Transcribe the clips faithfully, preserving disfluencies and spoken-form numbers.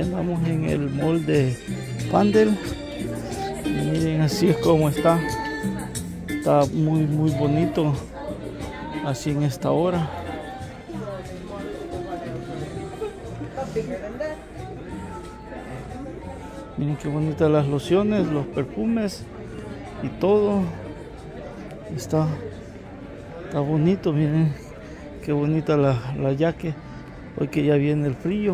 Aquí andamos en el mall de Pandel. Y miren, así es como está. Está muy muy bonito así en esta hora. Miren qué bonitas las lociones, los perfumes y todo. Está, está bonito, miren qué bonita la, la jaque. Hoy que ya viene el frío.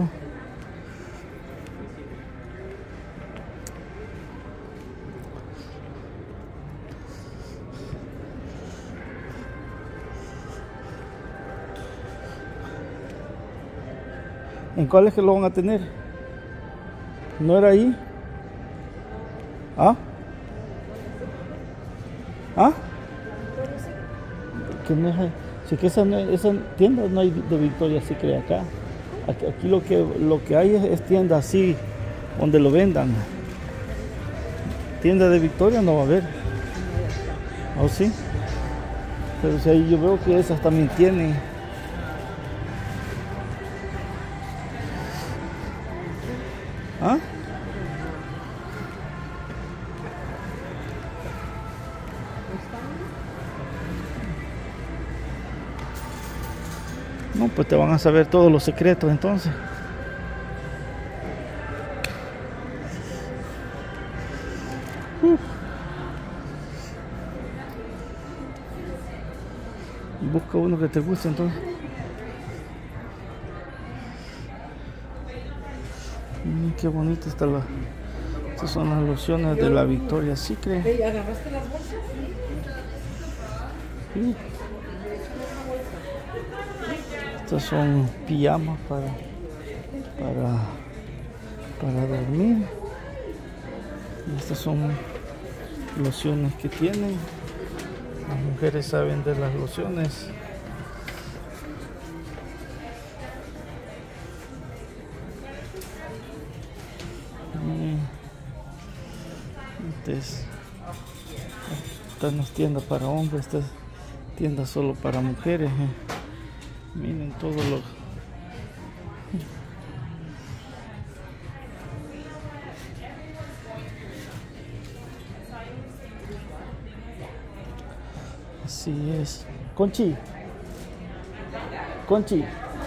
¿En cuál es que lo van a tener? ¿No era ahí? ¿Ah? ¿Ah? Que no es ahí. Sí, que esa, no, esa tienda no hay de Victoria, sí que acá. Aquí, aquí lo que lo que hay es, es tienda así, donde lo vendan. Tienda de Victoria no va a haber. ¿Oh sí? Pero si ahí yo veo que esas también tienen. ¿Ah? No, pues te van a saber todos los secretos entonces. Uh. Busca uno que te guste entonces. Miren qué bonita está la. Estas son las lociones de la Victoria Secret. ¿Agarraste las bolsas? Sí. Estas son pijamas para, para, para dormir. Y estas son lociones que tienen. Las mujeres saben de las lociones. Entonces, esta no es tienda para hombres, esta es tienda solo para mujeres. Eh. Miren todo lo. Así es. Conchi. Conchi.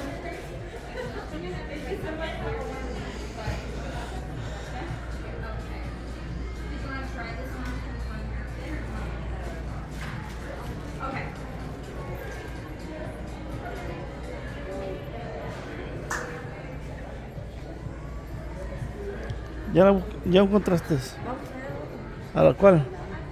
¿Ya, la, ya encontraste? ¿A la cual?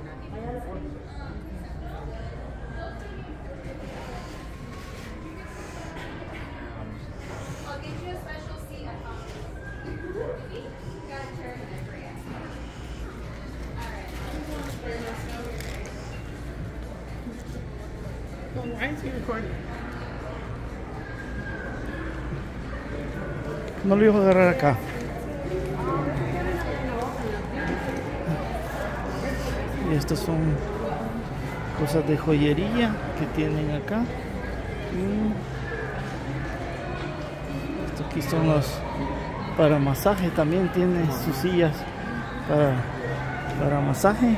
No lo iba a agarrar acá. Y estas son cosas de joyería que tienen acá. Esto aquí son los para masaje, también tiene sus sillas para, para masaje.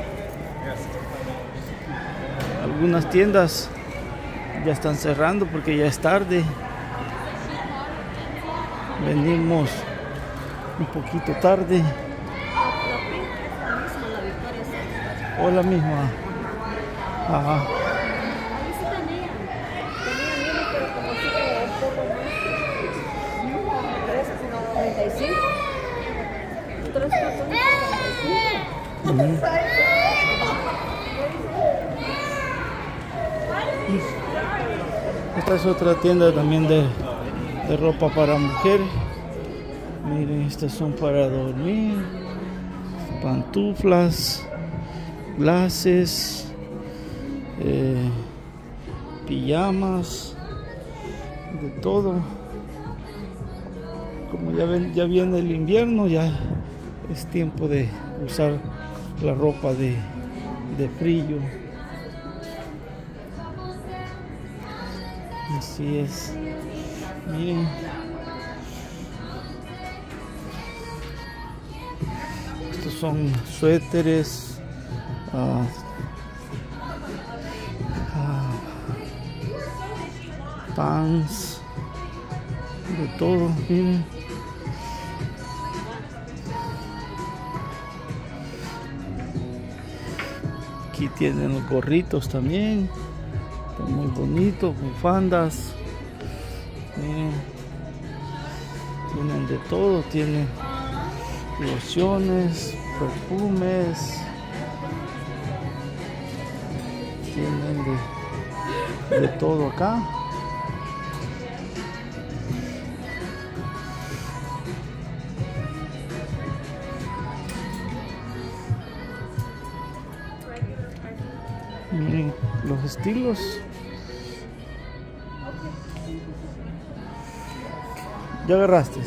Algunas tiendas ya están cerrando porque ya es tarde. Venimos un poquito tarde. O la misma. Ajá. Ahí sí tenía. Tenía menos, pero como sí que un poco más. tres cuarenta y cinco. tres cuarenta y cinco. Esta es otra tienda también de, de ropa para mujeres. Miren, estas son para dormir. Pantuflas. Glases, eh, pijamas, de todo. Como ya ven, ya viene el invierno, ya es tiempo de usar la ropa de, de frío. Así es. Miren. son suéteres, uh, uh, pants, de todo, miren. Aquí tienen los gorritos también, están muy bonitos, bufandas, miren, tienen de todo, tienen lociones, perfumes, tienen de, de todo acá. Miren los estilos. ¿Ya agarraste?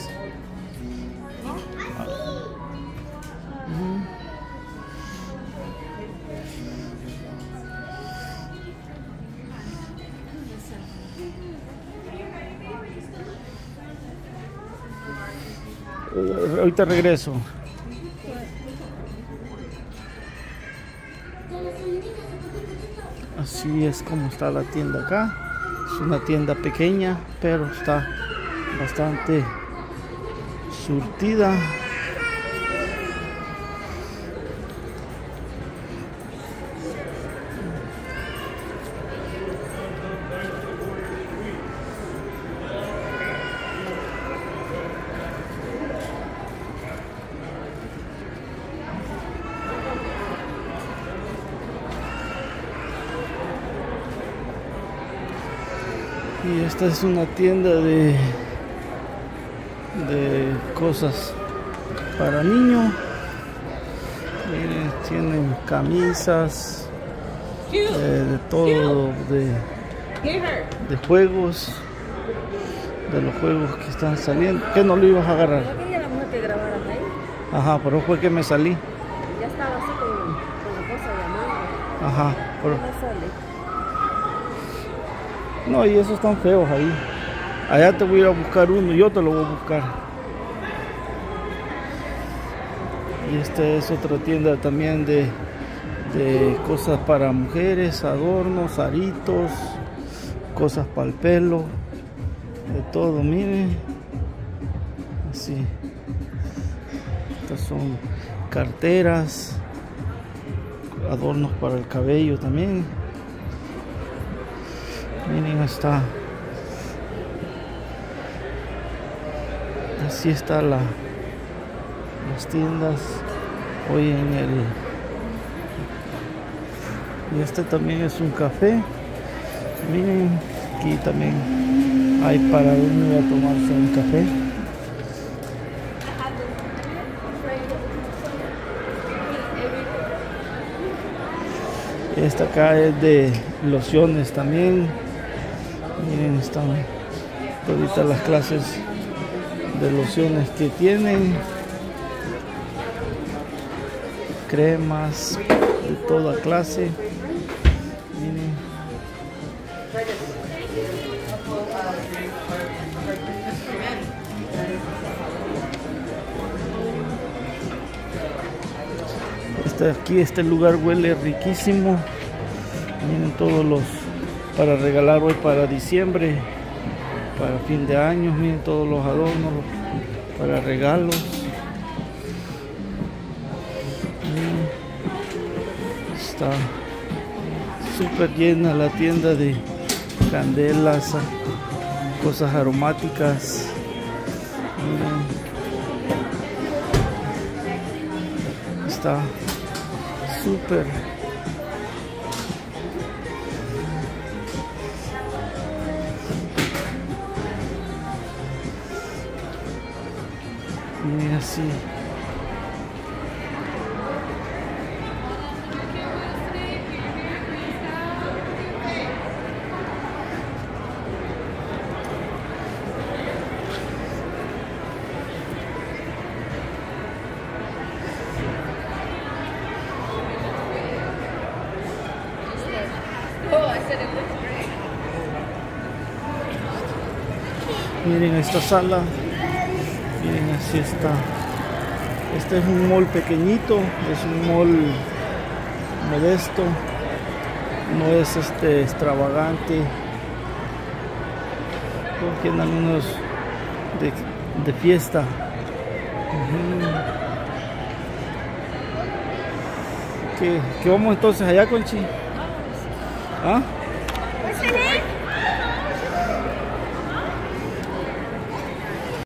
Uh, ahorita regreso. Así es como está la tienda acá. Es una tienda pequeña, pero está bastante surtida. Y esta es una tienda de de cosas para niños. Miren, tienen camisas, eh, de todo, de, de juegos, de los juegos que están saliendo. ¿Qué no lo ibas a agarrar? Yo quería la mujer que grabaras ahí. Ajá, pero fue que me salí. Ya estaba así con, con la cosa llamando. Ajá, pero... No sale. No, y esos están feos ahí. Allá te voy a ir a buscar uno, yo te lo voy a buscar. Y esta es otra tienda también de, de cosas para mujeres, adornos, aritos, cosas para el pelo, de todo, miren. Así. Estas son carteras, adornos para el cabello también. Miren, hasta así está la las tiendas hoy en el. Y este también es un café. Miren, aquí también hay para venir a tomarse un café. Esta acá es de lociones también. Miren, están todas las clases de lociones que tienen, cremas de toda clase. Miren. Este, aquí este lugar huele riquísimo. Miren todos los para regalar hoy para diciembre, para fin de año. Miren todos los adornos para regalos. Miren, está súper llena la tienda de candelas, cosas aromáticas. Miren, está súper. Miren así. Miren esta sala. Miren, así está Este es un mall pequeñito, es un mall modesto, no es este extravagante, porque andan unos de, de fiesta. Uh-huh. ¿Qué, ¿Qué vamos entonces allá, Conchi? ¿Ah?